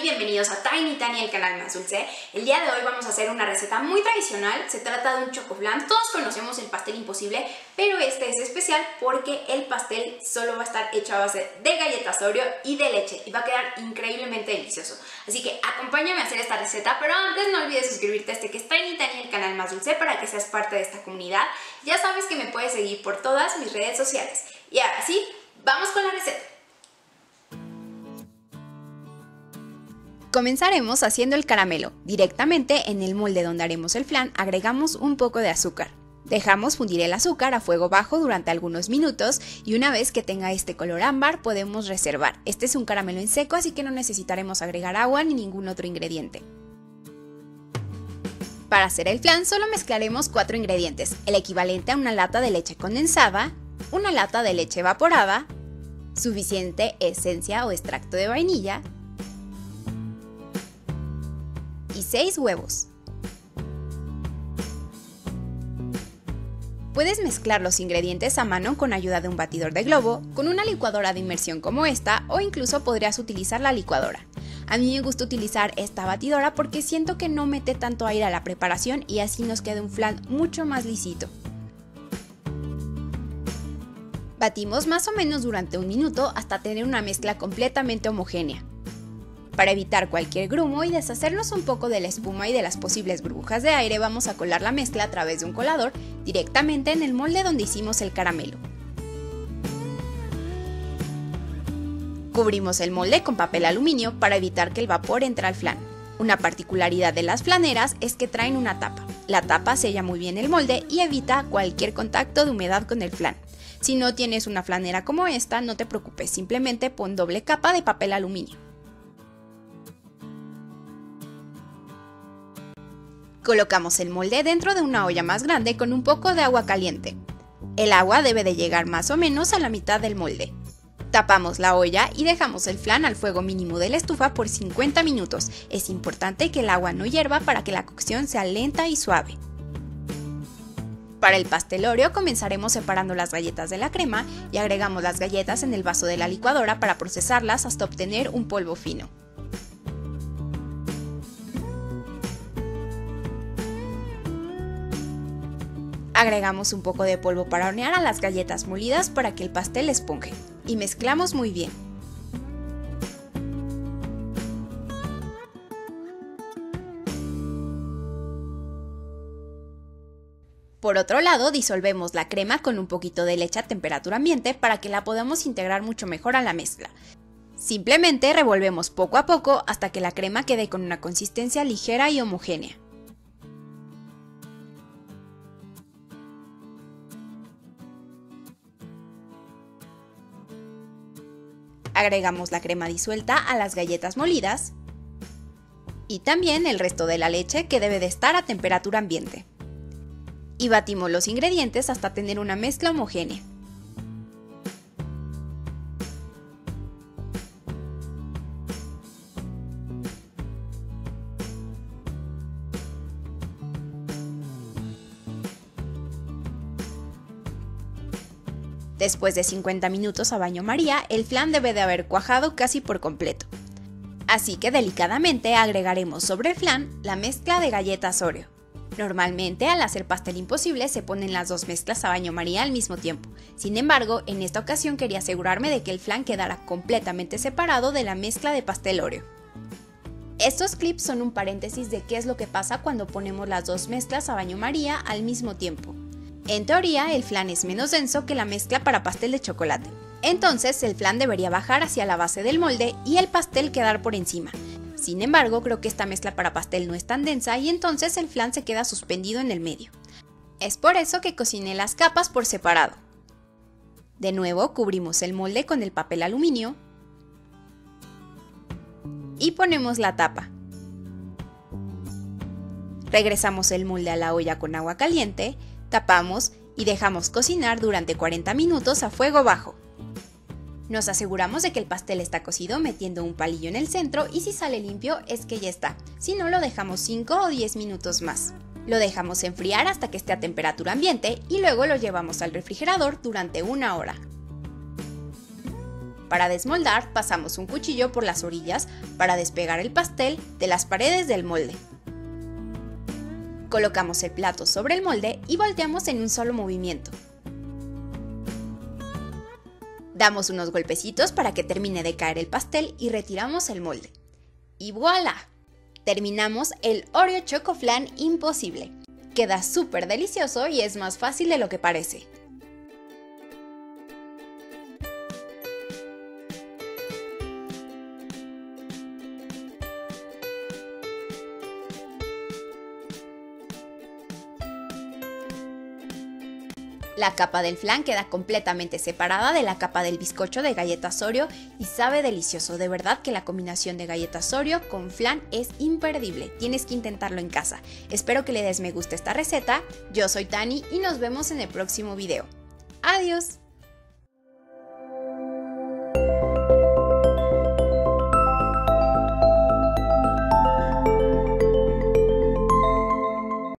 bienvenidos a Tiny Tani, el canal más dulce. El día de hoy vamos a hacer una receta muy tradicional. Se trata de un chocoflan. Todos conocemos el pastel imposible, pero este es especial porque el pastel solo va a estar hecho a base de galletas Oreo y de leche y va a quedar increíblemente delicioso. Así que acompáñame a hacer esta receta, pero antes no olvides suscribirte a este que es Tiny Tani, el canal más dulce, para que seas parte de esta comunidad. Ya sabes que me puedes seguir por todas mis redes sociales. Y ahora sí, vamos con la receta. Comenzaremos haciendo el caramelo. Directamente en el molde donde haremos el flan agregamos un poco de azúcar. Dejamos fundir el azúcar a fuego bajo durante algunos minutos y una vez que tenga este color ámbar podemos reservar. Este es un caramelo en seco, así que no necesitaremos agregar agua ni ningún otro ingrediente. Para hacer el flan solo mezclaremos 4 ingredientes, el equivalente a una lata de leche condensada, una lata de leche evaporada, suficiente esencia o extracto de vainilla, y 6 huevos. Puedes mezclar los ingredientes a mano con ayuda de un batidor de globo, con una licuadora de inmersión como esta o incluso podrías utilizar la licuadora. A mí me gusta utilizar esta batidora porque siento que no mete tanto aire a la preparación y así nos queda un flan mucho más lisito. Batimos más o menos durante un minuto hasta tener una mezcla completamente homogénea. Para evitar cualquier grumo y deshacernos un poco de la espuma y de las posibles burbujas de aire, vamos a colar la mezcla a través de un colador directamente en el molde donde hicimos el caramelo. Cubrimos el molde con papel aluminio para evitar que el vapor entre al flan. Una particularidad de las flaneras es que traen una tapa. La tapa sella muy bien el molde y evita cualquier contacto de humedad con el flan. Si no tienes una flanera como esta, no te preocupes, simplemente pon doble capa de papel aluminio. Colocamos el molde dentro de una olla más grande con un poco de agua caliente. El agua debe de llegar más o menos a la mitad del molde. Tapamos la olla y dejamos el flan al fuego mínimo de la estufa por 50 minutos. Es importante que el agua no hierva para que la cocción sea lenta y suave. Para el pastel Oreo comenzaremos separando las galletas de la crema y agregamos las galletas en el vaso de la licuadora para procesarlas hasta obtener un polvo fino. Agregamos un poco de polvo para hornear a las galletas molidas para que el pastel esponje y mezclamos muy bien. Por otro lado, disolvemos la crema con un poquito de leche a temperatura ambiente para que la podamos integrar mucho mejor a la mezcla. Simplemente revolvemos poco a poco hasta que la crema quede con una consistencia ligera y homogénea. Agregamos la crema disuelta a las galletas molidas y también el resto de la leche que debe de estar a temperatura ambiente. Y batimos los ingredientes hasta tener una mezcla homogénea. Después de 50 minutos a baño María, el flan debe de haber cuajado casi por completo. Así que delicadamente agregaremos sobre el flan la mezcla de galletas Oreo. Normalmente al hacer pastel imposible se ponen las dos mezclas a baño María al mismo tiempo. Sin embargo, en esta ocasión quería asegurarme de que el flan quedara completamente separado de la mezcla de pastel Oreo. Estos clips son un paréntesis de qué es lo que pasa cuando ponemos las dos mezclas a baño María al mismo tiempo. En teoría, el flan es menos denso que la mezcla para pastel de chocolate. Entonces, el flan debería bajar hacia la base del molde y el pastel quedar por encima. Sin embargo, creo que esta mezcla para pastel no es tan densa y entonces el flan se queda suspendido en el medio. Es por eso que cociné las capas por separado. De nuevo, cubrimos el molde con el papel aluminio y ponemos la tapa. Regresamos el molde a la olla con agua caliente, tapamos y dejamos cocinar durante 40 minutos a fuego bajo. Nos aseguramos de que el pastel está cocido metiendo un palillo en el centro y si sale limpio es que ya está, si no lo dejamos 5 o 10 minutos más. Lo dejamos enfriar hasta que esté a temperatura ambiente y luego lo llevamos al refrigerador durante 1 hora. Para desmoldar, pasamos un cuchillo por las orillas para despegar el pastel de las paredes del molde. Colocamos el plato sobre el molde y volteamos en un solo movimiento. Damos unos golpecitos para que termine de caer el pastel y retiramos el molde. ¡Y voilà! Terminamos el Oreo Choco Flan imposible. Queda súper delicioso y es más fácil de lo que parece. La capa del flan queda completamente separada de la capa del bizcocho de galletas Oreo y sabe delicioso. De verdad que la combinación de galletas Oreo con flan es imperdible. Tienes que intentarlo en casa. Espero que le des me gusta a esta receta. Yo soy Tani y nos vemos en el próximo video. ¡Adiós!